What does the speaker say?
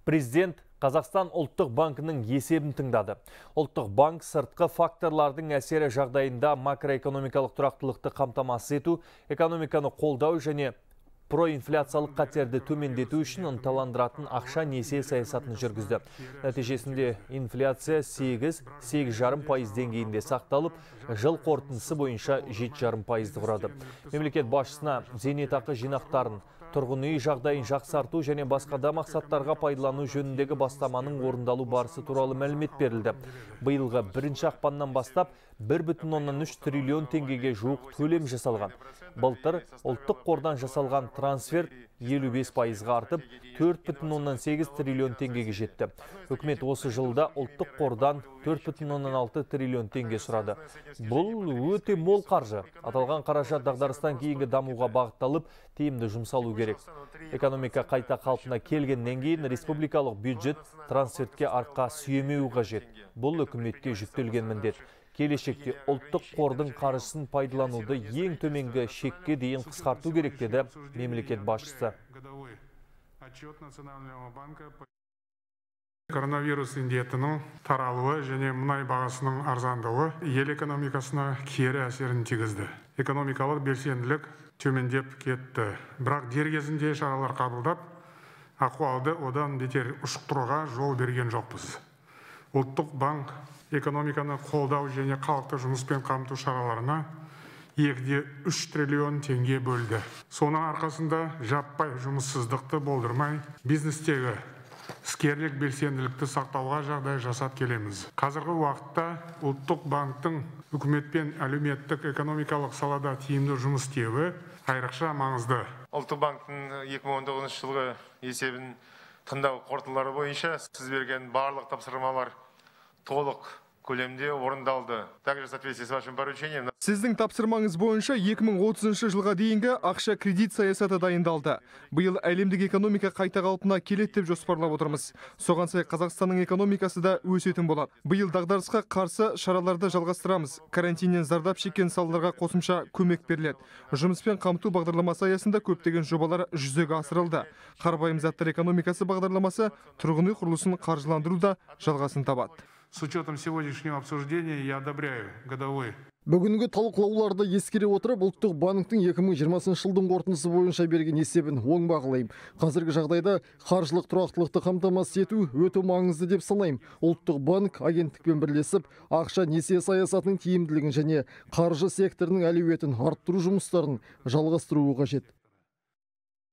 Президент Қазақстан ұлттық банкінің есебін тыңдады. Ұлттық банк сыртқы факторлардың әсері жағдайында макроэкономикалық тұрақтылықты қамтамасыз ету, экономиканы қолдау және проинфляциялық қатерді төмендету үшін ынталандыратын ақша несие саясатын жүргізді. Нәтижесінде инфляция 8,5% деңгейінде сақталып, жыл қорытындысы бойынша 7,5% құрады. Мемлекет басшысына зейнетақы жинақтарын, тұрғын үй жағдайын жақсарту және басқа да мақсаттарға пайдалану жөніндегі бастаманың орындалу барысы туралы мәлімет берілді. Биылғы 1 ақпаннан бастап 1,3 триллион теңгеге жуық төлем жасалған. Былтыр ұлттық қордан жасалған трансфер 55%-ға артып, 4,8 триллион теңгеге жетті. Үкімет осы жылда ұлттық қордан 4,6 триллион теңге сұрады. Бұл өте мол қаржы. Аталған қаражат дағдарыстан кейінгі дамуға бағытталып, тиімді жұмсалу керек. Экономика қайта қалпына келгеннен кейін республикалық бюджет трансфертке арқа сүйемеу қажет. Бұл үкіметке жүктелген міндет. Келешекте ұлттық қордың қаржысын пайдалануды ең төменгі шекке дейін қысқарту керек деді мемлекет басшысы. Коронавирус індетінің таралуы және мұнай бағасының арзандауы ел экономикасына кері әсерін тигізді. Экономикалық белсенділік төмендеп кетті. Бірақ дер кезінде шаралар қабылдап, ахуалды одан бетер ушықтыруға жол берген жоқпыз. Ұлттық банк экономиканы қолдау және халықты жұмыспен қамту шараларына 2,3 триллион теңге бөлді. Соның арқасында жаппай жұмыссыздықты болдырмай, бизнестегі іскерлік белсенділікті сақтауға жағдай жасап келеміз. Қазіргі уақытта ұлттық банктың үкіметпен әлеуметтік экономикалық салада тиімді жұмыс істеуі айрықша маңызды. Ұлттық банктың 2019 жылғы есебін тыңдау қорытындылары бойынша сіз берген барлық тапсырмалар толық көлемде орындалды. Также в соответствии с вашим поручением. Сіздің тапсырмаңыз бойынша 2030 жылға дейінгі ақша кредит саясаты дайындалды. Биыл әлемдік экономика қайта қалпына келеді деп жоспарлап отырмыз. Соған сай Қазақстанның экономикасы да өсетін болады. Биыл дағдарысқа қарсы шараларды жалғастырамыз. Карантиннен зардап шеккен салаларға қосымша көмек беріледі. Жұмыспен қамту бағдарламасы аясында көптеген жобалар жүзеге асырылды. Қарапайым заттар экономикасы бағдарламасы тұрғын үй құрылысын қаржыландыруда жалғасын табады. С учетом сегодняшнего обсуждения я одобряю годовой. Бүгінгі талқылауларды ескере отырып, ұлттық банктың 2020 жылдың қорытындысы бойынша берген есебін оң бағалаймын. Қазіргі жағдайда қаржылық тұрақтылықты қамтамасыз ету өте маңызды деп санаймын. Ұлттық банк агенттікпен бірлесіп, ақша несие саясатының тиімділігін және қаржы секторының әлеуетін арттыру жұмыстарын жалғастыруы қажет.